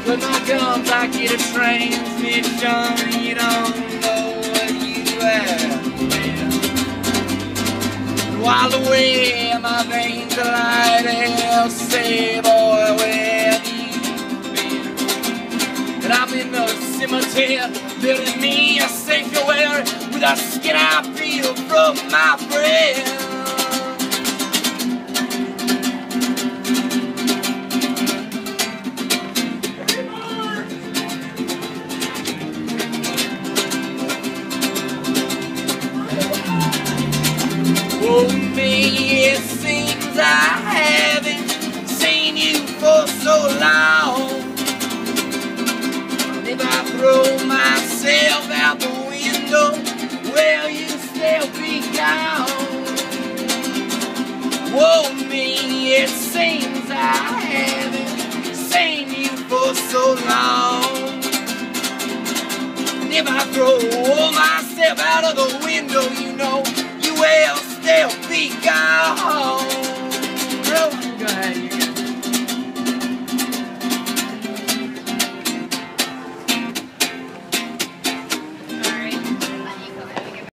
With my guns I get a transmission. You don't know what you have. While away my veins are light, they'll say, boy, where have you been? And I'm in the cemetery, building me a sanctuary with a skin I feel from my friend. Oh me, it seems I haven't seen you for so long. If I throw myself out the window, will you still be gone? Oh me, it seems I haven't seen you for so long. If I throw myself out of the window, you know you will still be gone.